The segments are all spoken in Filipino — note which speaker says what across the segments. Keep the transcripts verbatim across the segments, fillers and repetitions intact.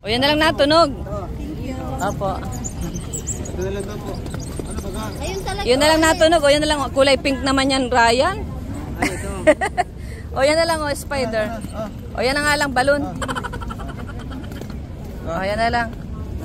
Speaker 1: O yan na lang natunog. Opo. Yun na lang natunog. O yan na lang. Kulay pink naman yan, Ryan. O yan na lang, o spider. O yan na nga lang, balon. O yan na lang.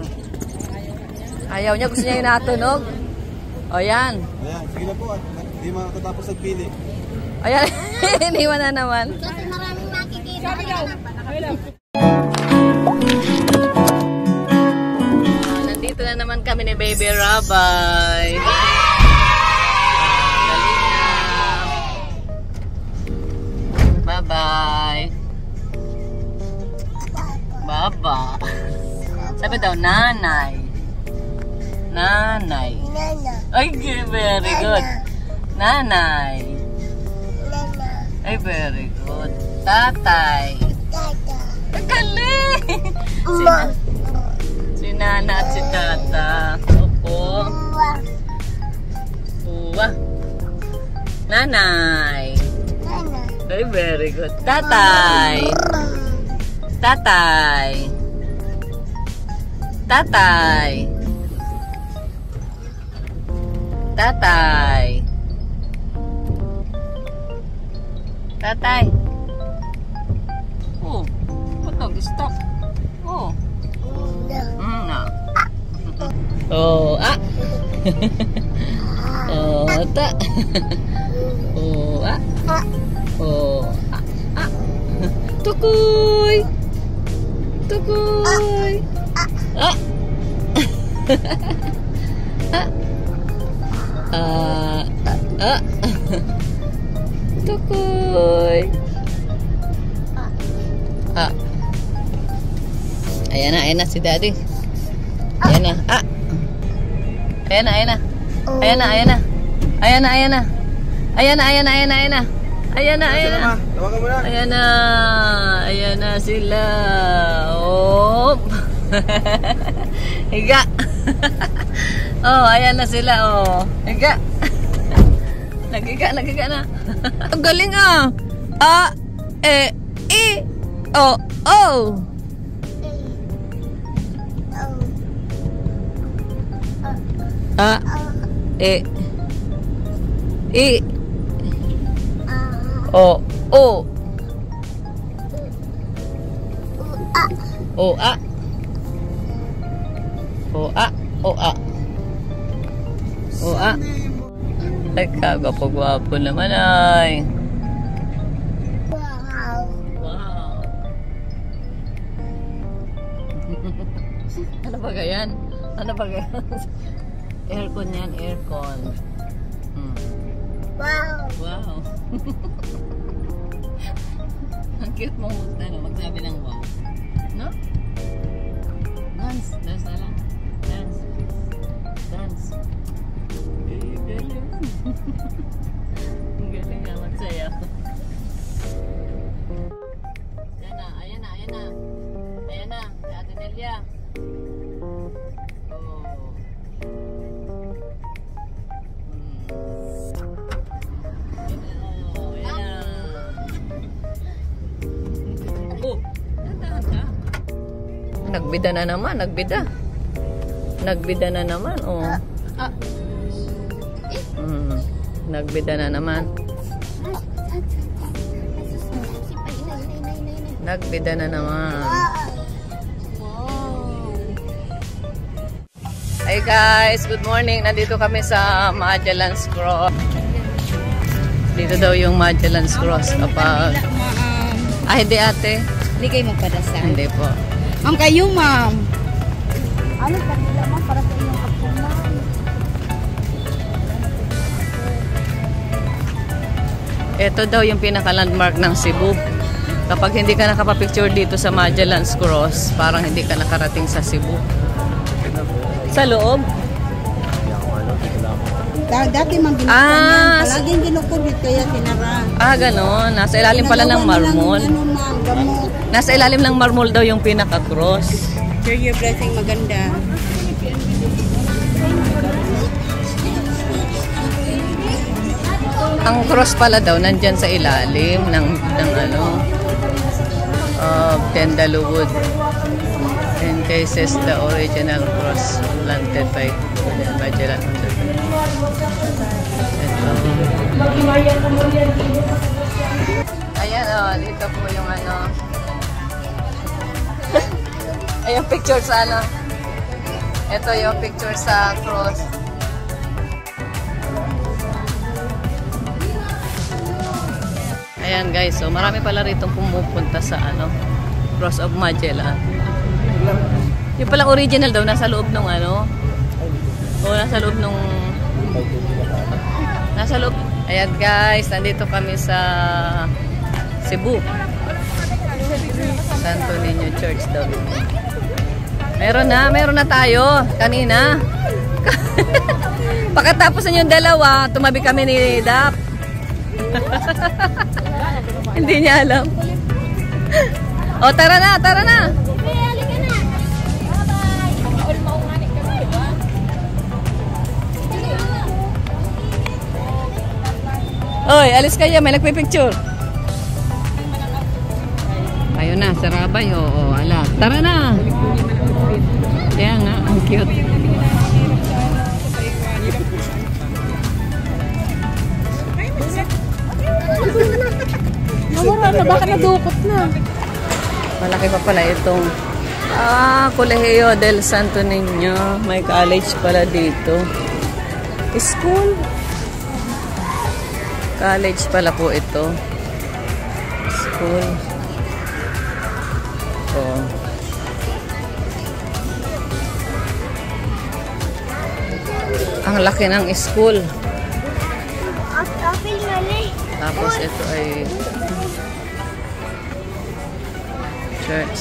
Speaker 1: Ayaw niya, gusto niya yung natunog. O yan.
Speaker 2: Ayan, sige na po. Hindi makatapos nagpili.
Speaker 1: Ayan, iniwan na naman.
Speaker 3: Kasi maraming nakikita.
Speaker 1: Ah, nandito na naman kami ni Baby Rabay. Bye-bye. Baba. Sabi daw, nanay. Nanay.
Speaker 3: Nana.
Speaker 1: Ay, very good. Nanay.
Speaker 3: Nana.
Speaker 1: Ay, very good. Tatay.
Speaker 3: Tata.
Speaker 1: Galing! Si,
Speaker 3: Uma.
Speaker 1: si Nana at si Tata. Opo.
Speaker 3: Uma.
Speaker 1: Uwa. Nanay.
Speaker 3: Nana.
Speaker 1: Ay, very good. Tatay. Tatay. Tatay. Tatay. Tatay. Oh, ba't nag-stop? Oh. Mm, na. Oh, ah. Oh, ta. Oh, ah. Oh, ah, ah. Tukoy. Tukoy. Ah. Ah. Ah, ah. Tukoy. Ah. Ayan na, ayan na si Daddy. Ayan na. Ah. Ayan na, ayan na. Ayan na, ayan na. Ayan na, ayan na. Ayan na, ayan na, ayan na, ayan na. Ayan na, ayan na.
Speaker 2: Tawagan mo na.
Speaker 1: Ayan na. Ayan na sila. Oh. Higa. Oh, ayan na sila. Oh. Higa. Nagiga, nagiga na. Ang galing ah. A, E, I, O, O. A, E, I, O, O. O, A. O, A. O, A. O, A. Ay, kagwapo-gwapo naman ay.
Speaker 3: Wow.
Speaker 1: Wow. Ano ba ganyan? Ano ba ganyan? Aircon yan, aircon. Hmm.
Speaker 3: Wow.
Speaker 1: Wow. Ang cute mo, ano, magsabi ng wow. No? Dance, dance na lang. Dance. Dance. Eh, galing. Ang galing nga, magsaya. Ayan na, ayan na, ayan na. Ayan na, si Ate Nelia. Oh. Nagbida na naman, nagbida. Nagbida na naman, oh.
Speaker 3: Ah.
Speaker 1: Mm, nagbida na naman. Nagbida na naman. Hey guys, good morning. Nandito kami sa Magellan's Cross. Dito daw yung Magellan's Cross kapag... Ah, hindi ate.
Speaker 4: Hindi kayo magpadasal.
Speaker 1: Hindi po.
Speaker 4: Ang kayo, ma'am. Ano kanila, ma'am, para sa inyong apo, ma'am?
Speaker 1: Ito daw yung pinaka-landmark ng Cebu. Kapag hindi ka nakapapicture dito sa Magellan's Cross, parang hindi ka nakarating sa Cebu. Sa loob?
Speaker 4: Dati mang binuksan
Speaker 1: Ah,
Speaker 4: yan. Palaging binukubit kaya sinara.
Speaker 1: Ah, ganon. Nasa ilalim pala ng marmol.
Speaker 4: Ano, ma'am, gamot.
Speaker 1: Nasa ilalim ng marmol daw yung pinaka-cross.
Speaker 4: Share your blessing, maganda.
Speaker 1: Ang cross pala daw nandyan sa ilalim ng, ng ano, uh, Tendalowood. And encases the original cross planted by Magellan. Ito. Ayan o, oh, dito po yung ano. Ayan picture sa ano. Ito yung picture sa cross. Ayan guys, so marami pala rito pumupunta sa ano, Cross of Magellan. Yung palang original daw, nasa loob nung ano. O, nasa loob nung... Nasa loob. Ayan guys, nandito kami sa Cebu. Santo Niño Church daw. Meron na, meron na tayo. Kanina. Pagkatapos na yung dalawa, tumabi kami ni Dap. Hindi niya alam. O, tara na, tara na. Oy, alis kayo, may nagpipicture. Ayun na, sarabay. Oo, ala. Tara na. Kaya nga, ang cute.
Speaker 4: Nawala na, baka nadukot na.
Speaker 1: Malaki pa pala itong ah, Colegio del Santo Niño. May college pala dito. School. College pala po ito. School. Oh. Ang laki ng school. Tapos ito ay church.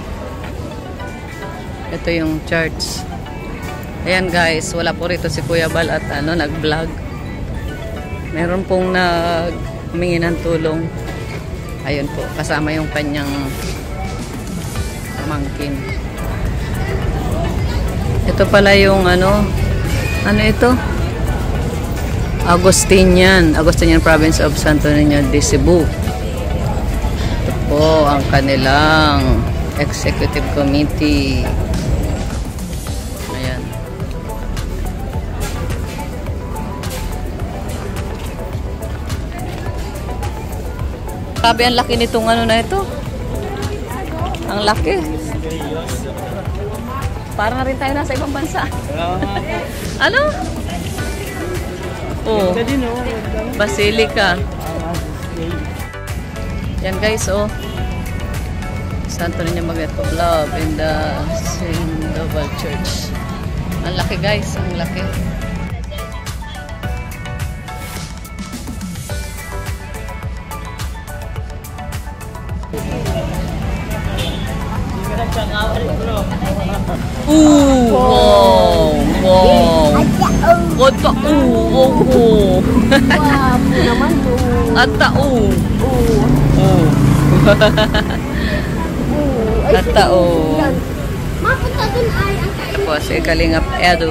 Speaker 1: Ito yung church. Ayan guys, wala po rito si Kuya Bal at ano, nag-vlog. Meron pong nag humingi ng tulong. Ayun po, kasama yung kanyang pamangkin. Ito pala yung ano, ano ito? Agustinian, Agustinian Province of Santo Niño de Cebu. Ito po ang kanilang executive committee. Ayan. Sabi ang laki nitong ano na ito. Ang laki. Parang rin tayo nasa ibang bansa. Ano? Oh, Basilica. Yan guys, oh. Santo Niño Magnet of Love in the Sandoval Church. Ang laki guys, ang laki. Ooh, wow, wow. What the ooh, oh, oh. At the ooh. Ooh. At the ooh.
Speaker 3: Mapunta dun ay ang kain.
Speaker 1: Tapos, Kalingap Edu.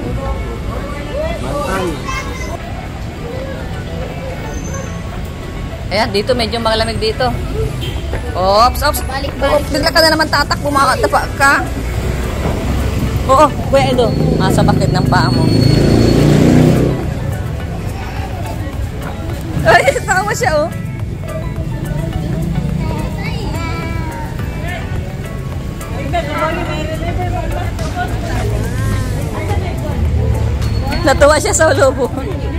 Speaker 1: Ayan, dito medyo malamig dito. Ops, ops. Bigla ka na naman tatak, bumakatapa ka. Oo, Kuya Edo. Ah, sa bakit ng paa mo. Ay, tawa siya, oh. Natuwa siya sa lobo.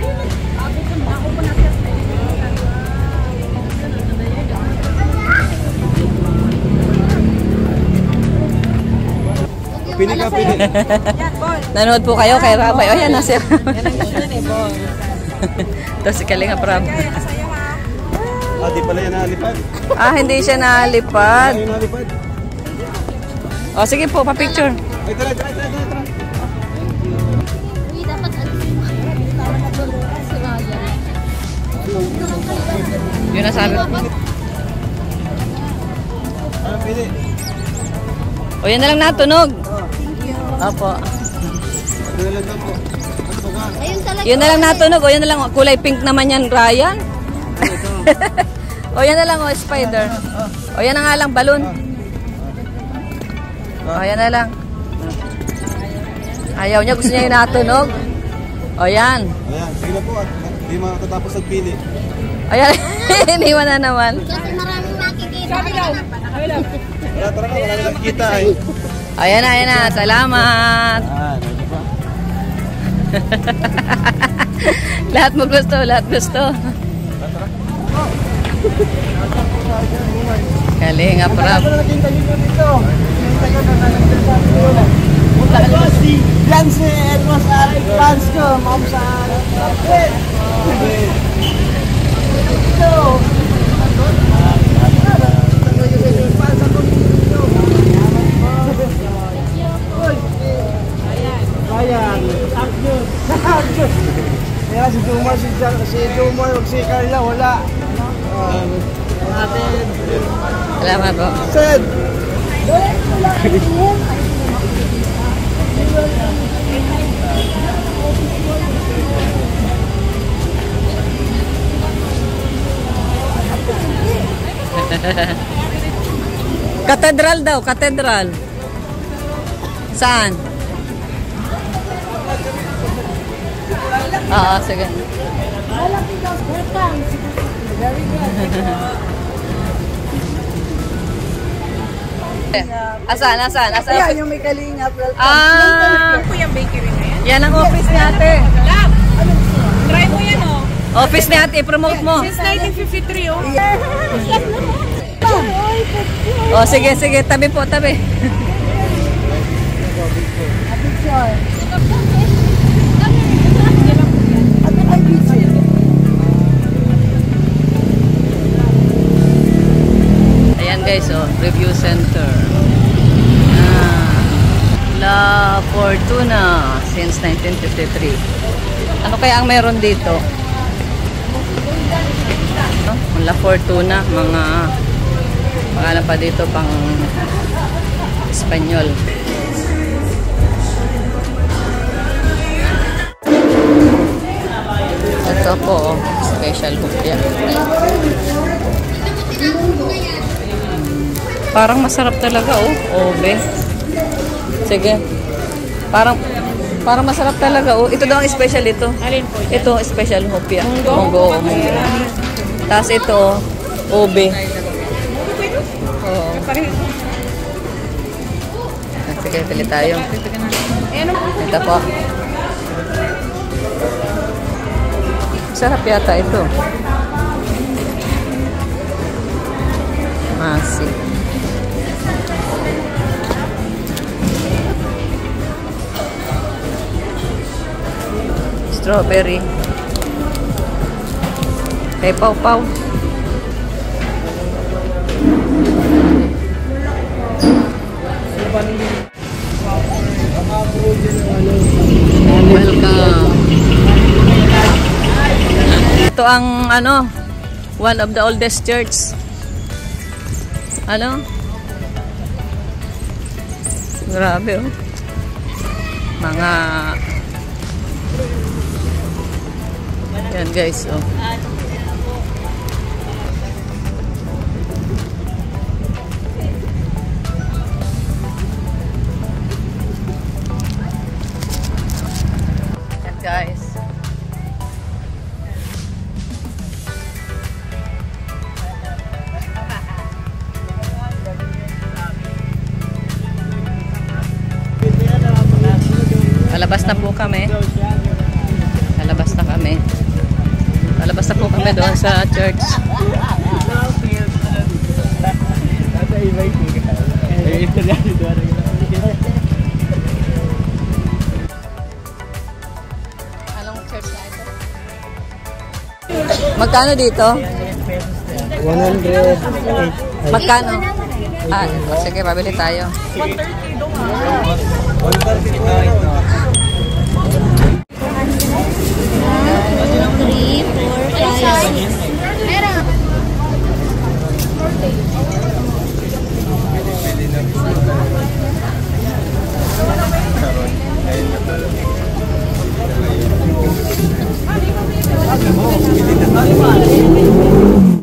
Speaker 2: Pili ka, pili.
Speaker 1: Nanood po kayo kay Rabay. O, yan na siya. Ito si Kalinga Prab.
Speaker 2: Ah, di pala yan nalipad.
Speaker 1: Ah, hindi siya nalipad.
Speaker 2: Ay, nalipad.
Speaker 1: O, sige po, pa-picture.
Speaker 2: Ay, tara, tara, tara, tara.
Speaker 3: Uy, dapat ano si Ryan.
Speaker 1: Yun na sabi ko.
Speaker 2: Ah, pili.
Speaker 1: O, yan na lang natunog. Opo.
Speaker 2: Ito na lang daw po. Ito ka.
Speaker 3: Ayun talaga.
Speaker 1: Yun na lang natunog. O, yan na lang. Kulay pink naman yan, Ryan. O, yan na lang, o, spider. O, yan na nga lang, balloon. O, yan na lang. Ayaw niya, gusto niya yung natunog. O, yan.
Speaker 2: Ayan, sige na po at hindi makatapos nagpili.
Speaker 1: Ayan, iniwan na naman.
Speaker 3: Kasi maraming makikita.
Speaker 2: Tara, tara na, wala na nakikita eh.
Speaker 1: Ayan na, ayan na. Salamat.
Speaker 2: Ah, medyo pa.
Speaker 1: Lahat mo gusto, lahat gusto. Kalinga prab.
Speaker 2: Yan si Edwas at fans ko, ma'am sa Ayan, kaya si Jumar, si, si Jumar, si Carla, wala. Ang atin.
Speaker 1: Salamat po.
Speaker 2: Sid!
Speaker 1: Katedral daw, katedral. Saan? Oo, sige. Asan, asan, asan?
Speaker 4: Ayan, yung may kalingap.
Speaker 1: Ah,
Speaker 5: Yung bakery na yan.
Speaker 1: yan ang office ni ate.
Speaker 5: Love! Try mo yan, oh.
Speaker 1: Office ni ate, promote mo.
Speaker 5: Since nineteen fifty-three, oh.
Speaker 1: O, sige, sige, tabi po, tabi. Ayan guys, oh, review center. Ah, La Fortuna since nineteen fifty-three. Ano kaya ang meron dito? Oh, La Fortuna, mga pangalan pa dito pang Espanyol. Ito po, oh, special hupya. Parang masarap talaga, oh. Obe. Sige. Parang parang masarap talaga, oh. Ito daw ang special ito.
Speaker 5: Alin po yan?
Speaker 1: Ito special hopia.
Speaker 5: Munggo?
Speaker 1: Munggo, oh, munggo. Tapos ito, oh, obe. Oo. Sige, pili tayo. Ito po. Sarap yata ito. Masi. Strawberry. Kay Pau Pau. Welcome. Ito ang ano, one of the oldest church. Ano? Grabe, oh. Mga yan guys, oh. Yan guys. Palabas na po kami. Palabas na kami. Palabas na po kami doon sa church. Anong church na ito? Magkano dito?
Speaker 2: one hundred.
Speaker 1: Magkano? Ah, sige, pabili tayo.
Speaker 5: one thirty doon, ah.
Speaker 2: one thirty po.
Speaker 3: Three, four, five, six.